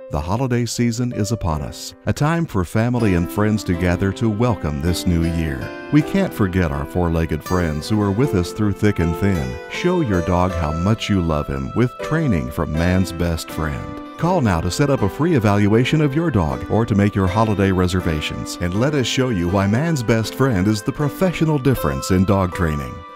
The holiday season is upon us, a time for family and friends to gather to welcome this new year. We can't forget our four-legged friends who are with us through thick and thin. Show your dog how much you love him with training from Man's Best Friend. Call now to set up a free evaluation of your dog or to make your holiday reservations, and let us show you why Man's Best Friend is the professional difference in dog training.